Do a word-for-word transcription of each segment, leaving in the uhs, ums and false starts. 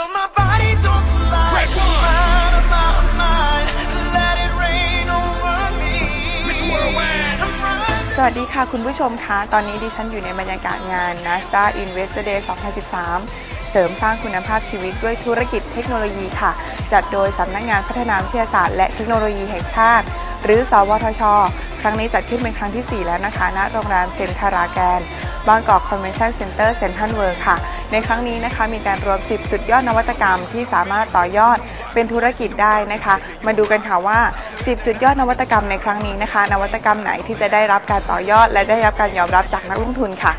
สวัสดีค่ะคุณผู้ชมคะตอนนี้ดิฉันอยู่ในบรรยากาศงาน NASA Investor Day สองพันสิบสาม เสริมสร้างคุณภาพชีวิตด้วยธุรกิจเทคโนโลยีค่ะจัดโดยสำนักงานพัฒนาวิทยาศาสตร์และเทคโนโลยีแห่งชาติหรือสวทช.ครั้งนี้จัดขึ้นเป็นครั้งที่สี่แล้วนะคะณโรงแรมเซ็นทราแกรนด์บางกอกคอนเวนชั่นเซ็นเตอร์เซ็นทรัลเวิลด์ค่ะในครั้งนี้นะคะมีการรวมสิบสุดยอดนวัตกรรมที่สามารถต่อยอดเป็นธุรกิจได้นะคะมาดูกันค่ะว่าสิบสุดยอดนวัตกรรมในครั้งนี้นะคะนวัตกรรมไหนที่จะได้รับการต่อยอดและได้รับการยอมรับจากนักลงทุนค่ะ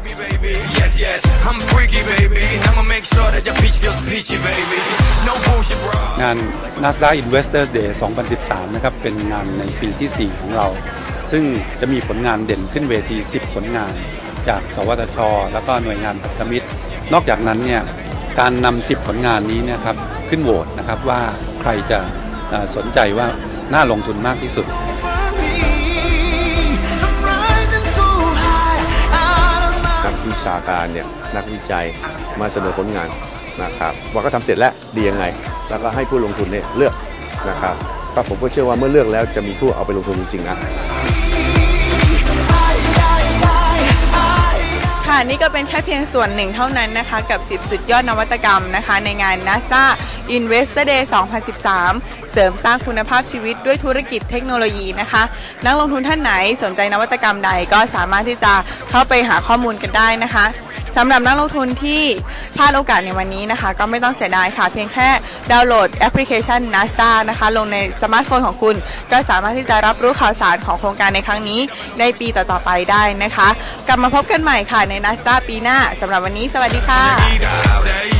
งาน NASA Investor Day สองพันสิบสาม นะครับเป็นงานในปีที่สี่ของเราซึ่งจะมีผลงานเด่นขึ้นเวทีสิบผลงานจากสวทช.แล้วก็หน่วยงานพันธมิตรนอกจากนั้นเนี่ยการนำสิบผลงานนี้นะครับขึ้นโหวตนะครับว่าใครจะสนใจว่าน่าลงทุนมากที่สุดนักวิชาการเนี่ยนักวิจัยมาเสนอผลงานนะครับว่าก็ทำเสร็จแล้วดียังไงแล้วก็ให้ผู้ลงทุนเนี่ยเลือกนะครับก็ผมก็เชื่อว่าเมื่อเลือกแล้วจะมีผู้เอาไปลงทุนจริงๆนะค่ะนี่ก็เป็นแค่เพียงส่วนหนึ่งเท่านั้นนะคะกับสิบสุดยอดนวัตกรรมนะคะในงาน NASA Investor Day สองพันสิบสาม เสริมสร้างคุณภาพชีวิตด้วยธุรกิจเทคโนโลยีนะคะนักลงทุนท่านไหนสนใจนวัตกรรมใดก็สามารถที่จะเข้าไปหาข้อมูลกันได้นะคะสำหรับนักลงทุนที่พลาดโอกาสในวันนี้นะคะก็ไม่ต้องเสียดายค่ะเพียงแค่ดาวน์โหลดแอปพลิเคชัน NASA นะคะลงในสมาร์ทโฟนของคุณก็สามารถที่จะรับรู้ข่าวสารของโครงการในครั้งนี้ในปีต่อๆไปได้นะคะกลับมาพบกันใหม่ค่ะใน NASA ปีหน้าสำหรับวันนี้สวัสดีค่ะ